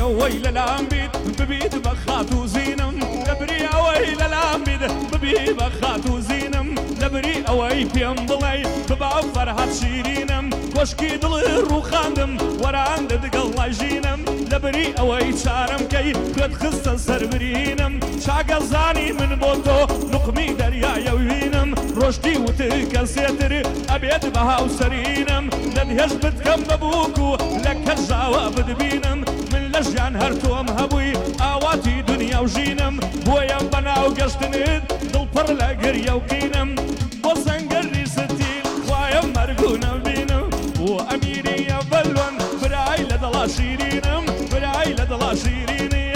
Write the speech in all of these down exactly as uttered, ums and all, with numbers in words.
ويل العميد ببيت بخات وزينم لبري ويل العميد ببيت بخات وزينم لبري اوي بيم بلاي ببع فرحات شيرينم وشكي دل روخاندم وران دقل جينم لبري اوي شارم كي كد خصة سربرينم شاق زاني من بوتو نقمي دريا يوينم رشدي وتكسيتر ابيد بها وسرينم لدهش بتكم ببوكو لك الجواب دبينم من لجان هرتوم هبوي اواتي دنيا وجينم بويا بنا وقشتند دل پر لقريا وكينم بوزنقري ستيل خوايا مرقونا بينم واميري يا بلون براي لدلا شيرينم براي لدلا شيريني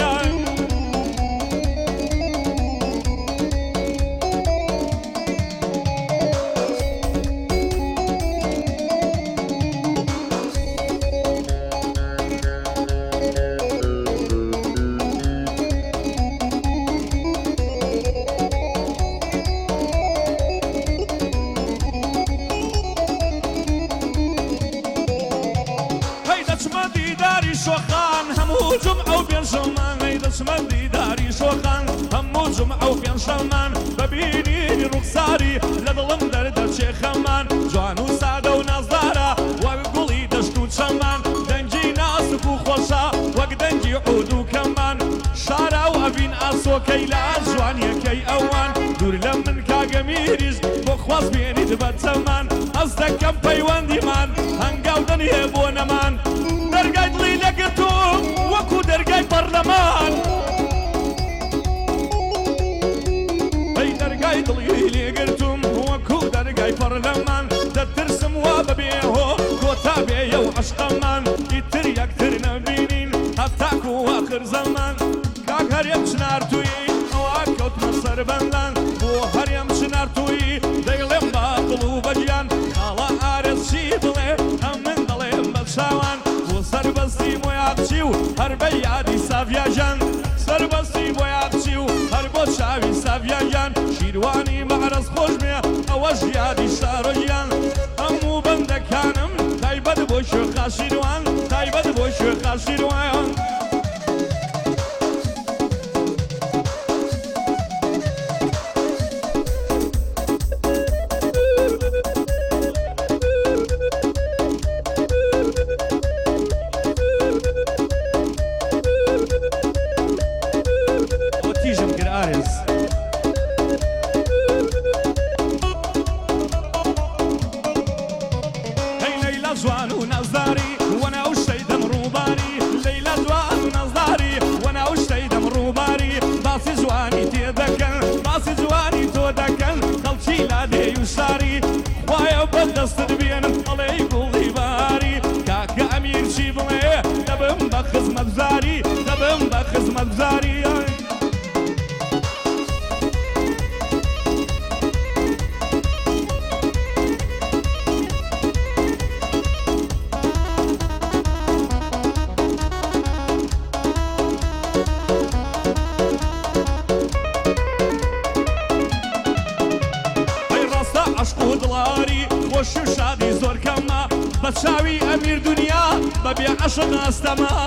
جمعة وبين شمان هيدا شمال داري شوخان همو جمعة وبين شمان ببيني رخصاري لظلم درد شيخ خمان جوان وسادة ونظارة وقولي دشتو شمان دنجي ناس وخوشا وقدنجي عودو كمان شارع وابين اسو كيلا جوان يكي اوان دور لمن كاقميريش بخواص بيني دبت زمان ازدك كم بيوان ديمان هنقاو دنيا بونمان درقاي دلي لقتوم وكو درقاي برلمان اي درقاي دلي لقتوم وكو درقاي برلمان دا ترسم واببيهو كوتا بيه وعشقمان يتر يكتر نبينين هتاكو اخر زمان كاك هر يمشنار توي واكوت مصر بندان وهر يمشنار توي ديلم باقلو بجيان خالا عارس شيدلي همن دليم بشاوان سربستی مویاتشیو هر بیادی سافیاجان سربستی مویاتشیو هر بوشاوی سافیاجان شیروانی معرض خوش میا اواج یادی شارویان امو بندکانم تایبد بوشو خاشیروان تایبد بوشو خاشیروان ساري وايا بدست بينم الله يقولي باري كاك امير شيبلي دبم بخز مبزاري دبم بخز مبزاري بتشاوي امير دنيا ببيع عشق استما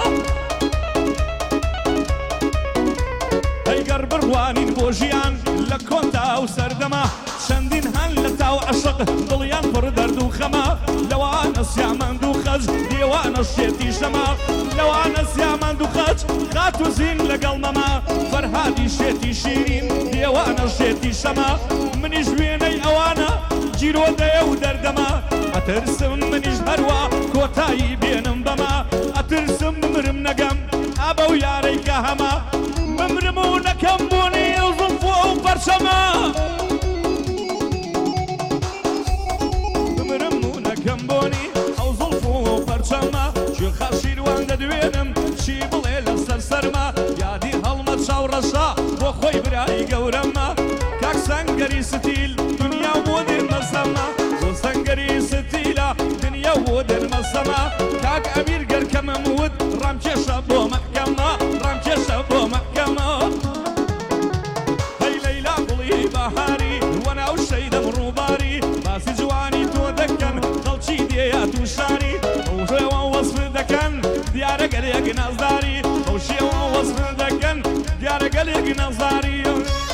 هي قرب روانين بوجيان لكونتا وسردما شندين هن لتاو عشق ضليان بردرد وخما لو انا سيامن دوخج ديوان الشيتي شما لو انا سيامن دوخج خاتو زين لقل ماما فرهادي شيتي شيرين ديوان الشيتي شما من جويني اوانا جيرو ديو دردما اترسم منيش هروا كوتاي بينم بما اترسم ممرم نقم ابو ياري كهما ممرمو نكم بوني وظفو برشما ممرمو نكم بوني او ظلفو برشما شو خاشير وان دوينم شي بليل سرسرما يادي هلمت شاورشا وخوي براي قورما كاك سنقري ستيل دنيا ودي مسما وسنقري ستيلا دنيا ودي مسما كاك امير قركم مود رامكي شابو محكمة رامكي شابو محكمة هاي ليلى قلي بهاري وانا وشيد مروباري باسي جواني تو دكن خلشي ديات وشاري وفوا وصف دكن ديارك ريق نازداري نەزاری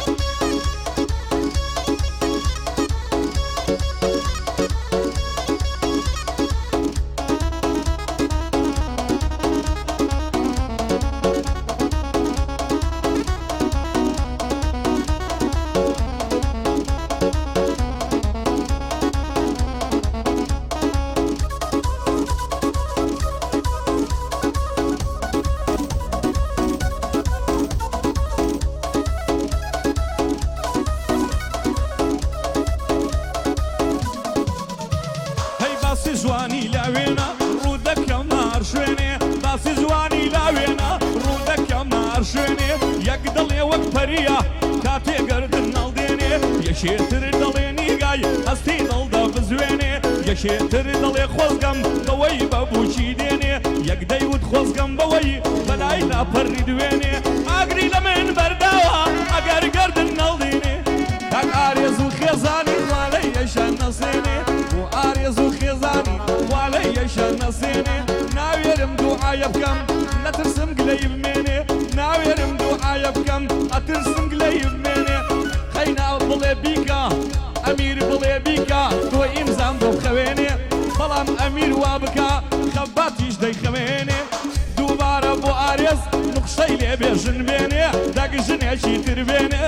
زوانی لاوێنە ڕوودەکەم نار شوێنێ باسی زوانی لاوێنە ڕوودەکەم نار شوێنێ یەک دڵێ وەک پەریە کاتێ گەردن نەڵدێنێ یەکێتر دەڵێ نیگای هەستی دڵدا بزوێنێ یەکێتر دەڵێ خۆزگەم بەوەی بەبووچی دێنێ یەک دەیوت خۆزگەم بەوەی بەلای لاپەڕی دوێنێ ئاگری لە من بەرداوە ئەگەر گەردن نەڵدێنێ کاک ئارێز و خێزانی خوالەی یەشان نەسێنێ بۆ ئارێز و خێزانی خوالەی یەشان نەسێنێ ناوێرم دوعایە بکەم نەترسم گلەی بمێنێ ناوێرم دوعایە بکەم ئەترسم گلەی بمێنێ خەینا بڵێ بیکە ئەمیر بڵێ بیکە تۆ ئیمزام بۆ بخەوێنێ بەڵام ئەمیر وا بکە خەباتیش دەیخەوێنێ دووبارە بۆ ئارێز نوقشەی لێ بێژن بێنێ دەگژنێکی تر بێنێ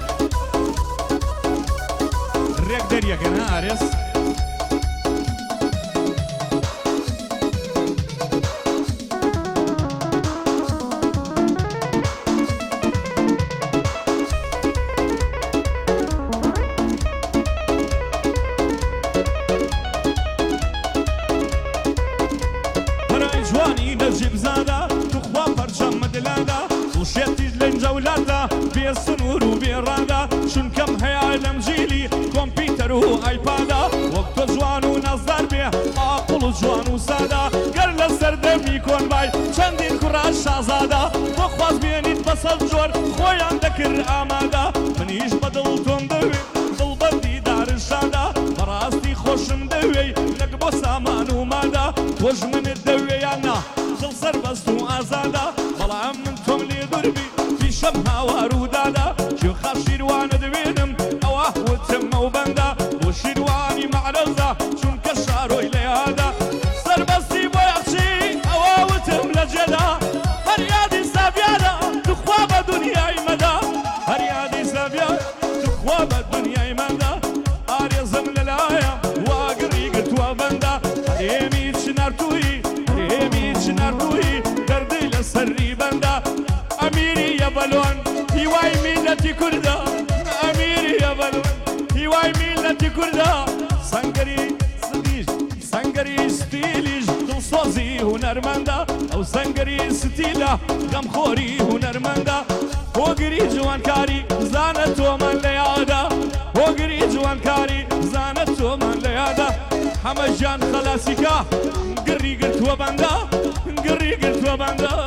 ڕێک دەریەکەن ئارێز جوانی نەجیب زادا توخوا پەرچەم مدلادا وشێتیش لە جەولادا بێ سنوور و بێڕادا چونکەم هەیە لەم جیلی کۆمپیوتەر و ئایپادا وەک تۆ جوان و نەزدار بێ ئاقڵ و جوان و سادا گەر لە سەردەمی کۆنبای چەندین کوڕاش شازادا بۆ خواز بێنیت بەسەر جۆر خۆیان دەکرد ئامادا منیش بەدڵ تۆم دەوێ دڵبەندی دارشادا بەڕاستی خۆشم دەوێ لەک بۆ سامان و مادا تۆش منت دەوێ یاننا دڵ سەربەست و ئازادا بەڵام من تۆم لێ دووربی پیشەم هاوار و دادا شێخا شیروانە دەوێنم ئەوە وتم ئەو بەندا بۆ شیروانی مەعرەزە چونکە شارۆی لە یادا سەربەستی بۆ یەخچی ئەوە وتم لە جێدا هەر یادی ساڤیانە توخوا بە دونیای مەدا هەر یادی ساڤیان توخوا بە دونیای مەدا ئارێزم لەلایە واگڕی گرتووە بەندا هەرێمی چنارتووی هەرێمی چنارتووی دەردی لە سەرری بەندا ئەمیری یەبەلۆن هیوای میلەتی کوردە ئەمیری یەبەلۆن هیوای میلەتی کوردە سەنگەری ستیش سەنگەری ستیلیش دڵسۆزی هونەرمەندە ئەو سەنگەری ستیلە غەمخۆری هونەرمەندە هۆگری جوانکاری زانە تۆمان لە یادا هۆگری جوانکاری زانە تۆمان لە یادا همه جان خلاصیکا گری گرتووە بەندا گری گرتووە بەندا